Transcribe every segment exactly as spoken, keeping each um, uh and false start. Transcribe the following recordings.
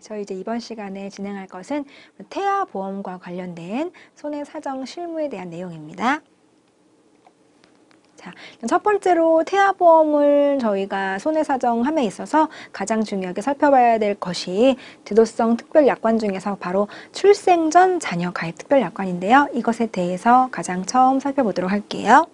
저희 이제 이번 시간에 진행할 것은 태아보험과 관련된 손해사정 실무에 대한 내용입니다. 자, 첫 번째로 태아보험을 저희가 손해사정함에 있어서 가장 중요하게 살펴봐야 될 것이 제도성 특별약관 중에서 바로 출생 전 자녀 가입 특별약관인데요. 이것에 대해서 가장 처음 살펴보도록 할게요.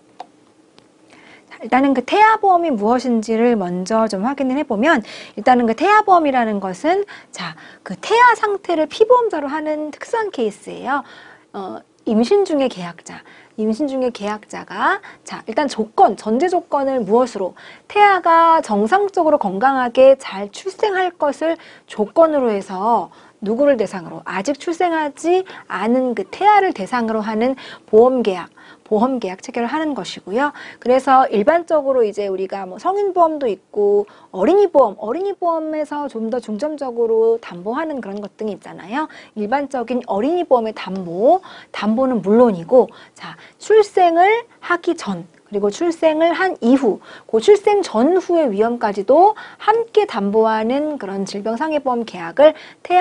일단은 그 태아보험이 무엇인지를 먼저 좀 확인을 해보면, 일단은 그 태아보험이라는 것은 자, 그 태아 상태를 피보험자로 하는 특수한 케이스예요. 어, 임신 중의 계약자, 임신 중의 계약자가 자, 일단 조건, 전제 조건을 무엇으로 태아가 정상적으로 건강하게 잘 출생할 것을 조건으로 해서 누구를 대상으로 아직 출생하지 않은 그 태아를 대상으로 하는 보험계약, 보험계약 체결을 하는 것이고요. 그래서 일반적으로 이제 우리가 뭐 성인보험도 있고 어린이보험, 어린이보험에서 좀 더 중점적으로 담보하는 그런 것 등이 있잖아요. 일반적인 어린이보험의 담보, 담보는 물론이고, 자, 출생을 하기 전, 그리고 출생을 한 이후, 그 출생 전후의 위험까지도 함께 담보하는 그런 질병상해보험 계약을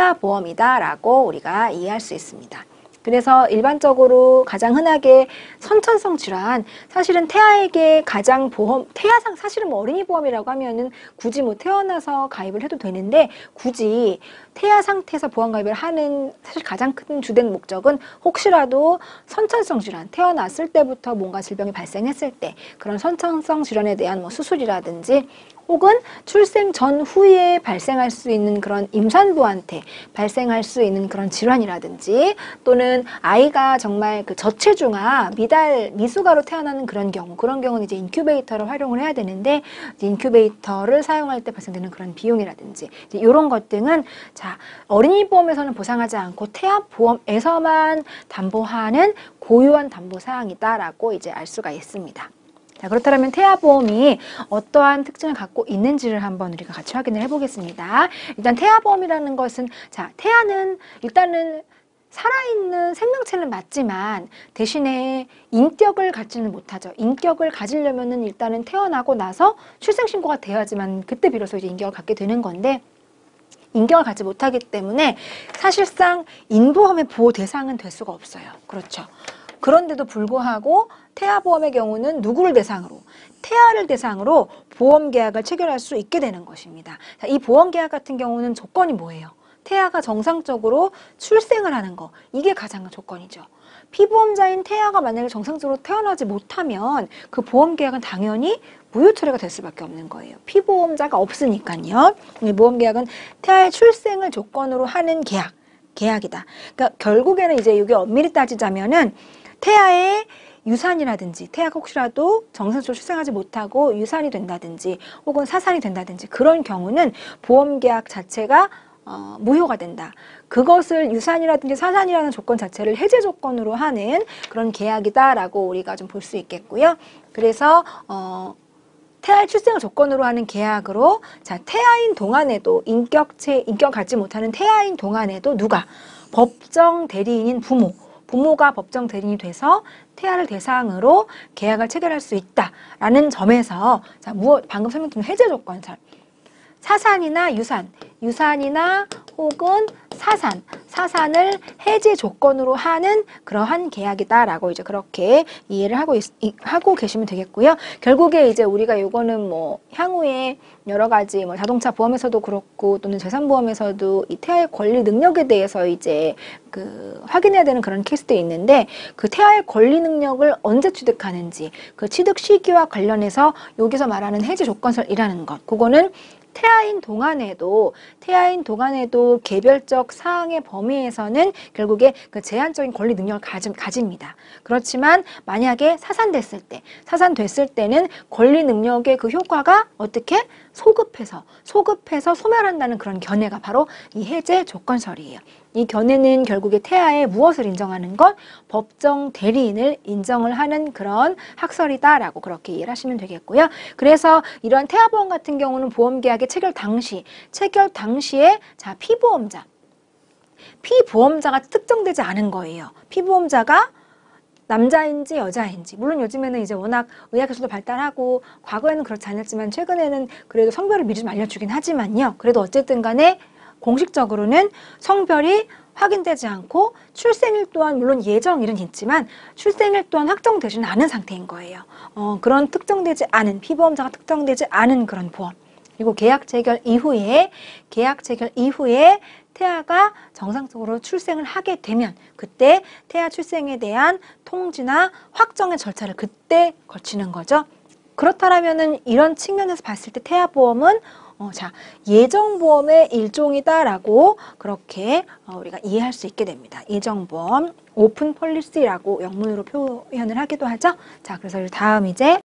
태아보험이다라고 우리가 이해할 수 있습니다. 그래서 일반적으로 가장 흔하게 선천성 질환, 사실은 태아에게 가장 보험, 태아상, 사실은 뭐 어린이 보험이라고 하면은 굳이 뭐 태어나서 가입을 해도 되는데, 굳이 태아 상태에서 보험 가입을 하는 사실 가장 큰 주된 목적은 혹시라도 선천성 질환, 태어났을 때부터 뭔가 질병이 발생했을 때 그런 선천성 질환에 대한 뭐 수술이라든지, 혹은 출생 전후에 발생할 수 있는 그런 임산부한테 발생할 수 있는 그런 질환이라든지, 또는 아이가 정말 그 저체중아, 미달, 미숙아로 태어나는 그런 경우, 그런 경우는 이제 인큐베이터를 활용을 해야 되는데, 이제 인큐베이터를 사용할 때 발생되는 그런 비용이라든지, 이제 이런 것 등은 자, 어린이 보험에서는 보상하지 않고 태아 보험에서만 담보하는 고유한 담보 사항이다라고 이제 알 수가 있습니다. 자, 그렇다면 태아보험이 어떠한 특징을 갖고 있는지를 한번 우리가 같이 확인을 해보겠습니다. 일단 태아보험이라는 것은, 자, 태아는 일단은 살아있는 생명체는 맞지만 대신에 인격을 갖지는 못하죠. 인격을 가지려면은 일단은 태어나고 나서 출생신고가 돼야지만 그때 비로소 이제 인격을 갖게 되는 건데, 인격을 갖지 못하기 때문에 사실상 인보험의 보호 대상은 될 수가 없어요. 그렇죠. 그런데도 불구하고 태아보험의 경우는 누구를 대상으로? 태아를 대상으로 보험계약을 체결할 수 있게 되는 것입니다. 자, 이 보험계약 같은 경우는 조건이 뭐예요? 태아가 정상적으로 출생을 하는 거, 이게 가장 조건이죠. 피보험자인 태아가 만약에 정상적으로 태어나지 못하면 그 보험계약은 당연히 무효 처리가 될 수밖에 없는 거예요. 피보험자가 없으니까요. 이 보험계약은 태아의 출생을 조건으로 하는 계약, 계약이다. 그러니까 결국에는 이제 이게 엄밀히 따지자면은 태아의 유산이라든지, 태아가 혹시라도 정상적으로 출생하지 못하고 유산이 된다든지 혹은 사산이 된다든지 그런 경우는 보험계약 자체가 어, 무효가 된다. 그것을 유산이라든지 사산이라는 조건 자체를 해제 조건으로 하는 그런 계약이다라고 우리가 좀 볼 수 있겠고요. 그래서 어, 태아의 출생을 조건으로 하는 계약으로, 자, 태아인 동안에도 인격체, 인격 갖지 못하는 태아인 동안에도 누가? 법정 대리인인 부모, 부모가 법정 대리인이 돼서 태아를 대상으로 계약을 체결할 수 있다라는 점에서, 자, 무엇, 방금 설명드린 해제 조건, 사산이나 유산, 유산이나 혹은 사산, 사산을 해제 조건으로 하는 그러한 계약이다라고 이제 그렇게 이해를 하고 있, 하고 계시면 되겠고요. 결국에 이제 우리가 이거는 뭐 향후에 여러 가지 뭐 자동차 보험에서도 그렇고 또는 재산보험에서도 이 태아의 권리 능력에 대해서 이제 그 확인해야 되는 그런 케이스도 있는데, 그 태아의 권리 능력을 언제 취득하는지, 그 취득 시기와 관련해서 여기서 말하는 해제 조건설이라는 것, 그거는 태아인 동안에도, 태아인 동안에도 개별적 사항의 범위에서는 결국에 그 제한적인 권리 능력을 가지, 가집니다. 그렇지만 만약에 사산됐을 때, 사산됐을 때는 권리 능력의 그 효과가 어떻게? 소급해서, 소급해서 소멸한다는 그런 견해가 바로 이 해제 조건설이에요. 이 견해는 결국에 태아의 무엇을 인정하는 것? 법정 대리인을 인정을 하는 그런 학설이다라고 그렇게 이해를 하시면 되겠고요. 그래서 이러한 태아보험 같은 경우는 보험계약의 체결 당시, 체결 당시에 자, 피보험자, 피보험자가 특정되지 않은 거예요. 피보험자가 남자인지 여자인지, 물론 요즘에는 이제 워낙 의학기술도 발달하고 과거에는 그렇지 않았지만 최근에는 그래도 성별을 미리 좀 알려주긴 하지만요. 그래도 어쨌든 간에 공식적으로는 성별이 확인되지 않고 출생일 또한 물론 예정일은 있지만 출생일 또한 확정되지는 않은 상태인 거예요. 어, 그런 특정되지 않은 피보험자가 특정되지 않은 그런 보험. 그리고 계약 체결 이후에 계약 체결 이후에 태아가 정상적으로 출생을 하게 되면 그때 태아 출생에 대한 통지나 확정의 절차를 그때 거치는 거죠. 그렇다면은 이런 측면에서 봤을 때 태아보험은 어, 자, 예정보험의 일종이다라고 그렇게 어, 우리가 이해할 수 있게 됩니다. 예정보험, 오픈 폴리시라고 영문으로 표현을 하기도 하죠. 자, 그래서 다음 이제